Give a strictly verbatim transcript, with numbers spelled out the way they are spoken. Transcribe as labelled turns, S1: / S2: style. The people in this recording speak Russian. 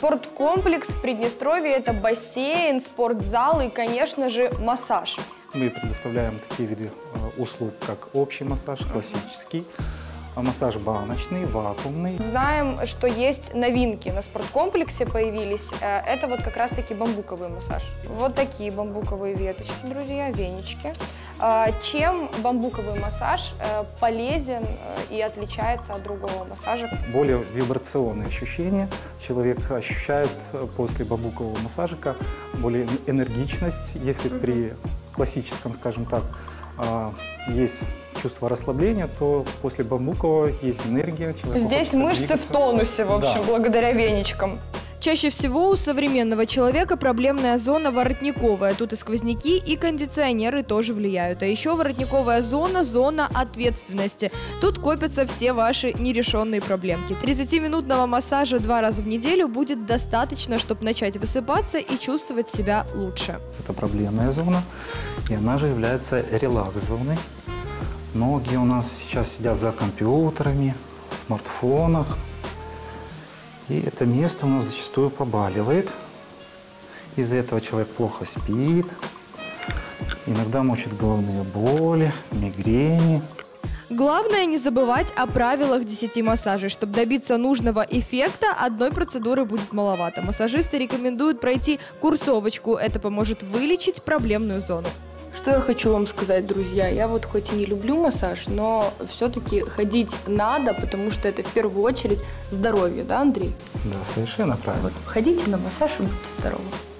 S1: Спорткомплекс в Приднестровье – это бассейн, спортзал и, конечно же, массаж.
S2: Мы предоставляем такие виды услуг, как общий массаж, классический, массаж баночный, вакуумный.
S1: Знаем, что есть новинки на спорткомплексе появились. Это вот как раз-таки бамбуковый массаж. Вот такие бамбуковые веточки, друзья, венички. Чем бамбуковый массаж полезен и отличается от другого массажа?
S2: Более вибрационные ощущения. Человек ощущает после бамбукового массажика более энергичность. Если угу. при классическом, скажем так, есть чувство расслабления, то после бамбукового есть энергия.
S1: Здесь мышцы двигаться. В тонусе, в общем, да. благодаря веничкам.
S3: Чаще всего у современного человека проблемная зона воротниковая. Тут и сквозняки, и кондиционеры тоже влияют. А еще воротниковая зона – зона ответственности. Тут копятся все ваши нерешенные проблемки. тридцатиминутного массажа два раза в неделю будет достаточно, чтобы начать высыпаться и чувствовать себя лучше.
S2: Это проблемная зона, и она же является релакс-зоной. Многие у нас сейчас сидят за компьютерами, в смартфонах. И это место у нас зачастую побаливает. Из-за этого человек плохо спит. Иногда мучают головные боли, мигрени.
S3: Главное не забывать о правилах десяти массажей. Чтобы добиться нужного эффекта, одной процедуры будет маловато. Массажисты рекомендуют пройти курсовочку. Это поможет вылечить проблемную зону.
S1: Что я хочу вам сказать, друзья, я вот хоть и не люблю массаж, но все-таки ходить надо, потому что это в первую очередь здоровье, да, Андрей?
S2: Да, совершенно правильно.
S1: Вот, ходите на массаж и будьте здоровы.